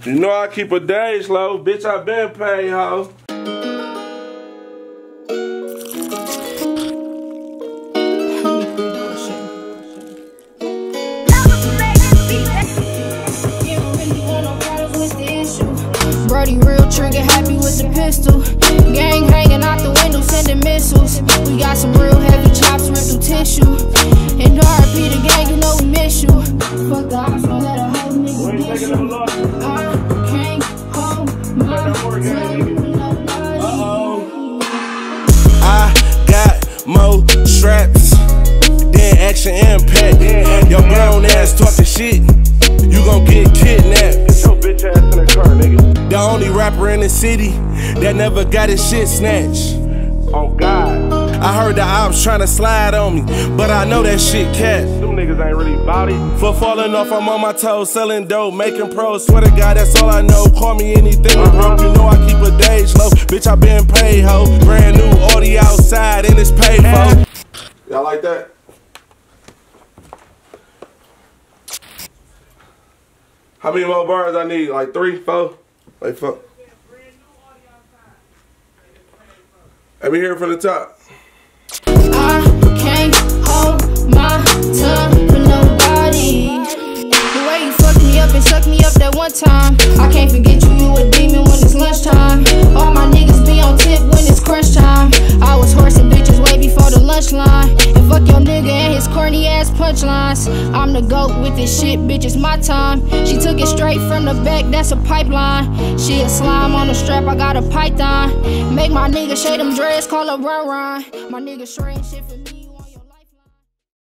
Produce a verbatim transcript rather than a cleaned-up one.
You know I keep a days low, bitch. I been paid, ho. Brody real trigger happy with the pistol. Gang hanging out the window sending missiles. We got some real heavy chops ripped through tissue. And R I P the gang, you know we miss you. Fuck the ops, don't let a whole nigga get you. I can't hold my tongue. Uh-oh. I got more straps than Action Impact. Your grown ass talking shit, you gon' get kidnapped. Get your bitch ass in the car, nigga. The only rapper in the city that never got his shit snatched. Oh God. I heard the ops tryna slide on me, but I know that shit cat. Them niggas ain't really bout it. For falling off, I'm on my toes, selling dope, making pros. Swear to God, that's all I know. Call me anything, uh-huh. Broke. You know I keep a days low. Bitch, I been paid, ho. Brand new Audi outside, and it's paid for. Y'all like that? How many more bars I need? Like three, four? Like four. Let me hear it from the top. I can't hold my tongue for nobody. The way you fucked me up and sucked me up that one time. I can't forget you, you a demon when it's lunchtime. All my niggas be on tip when it's crunch time. I was horsing bitches way before the lunch line. And fuck your nigga and his corny ass punchlines. I'm the GOAT with this shit, bitch, it's my time. She took it straight from the back, that's a pipeline. She a slime on the strap, I got a python. Make my nigga shade them dreads, call her run run. My nigga shrink shit for me.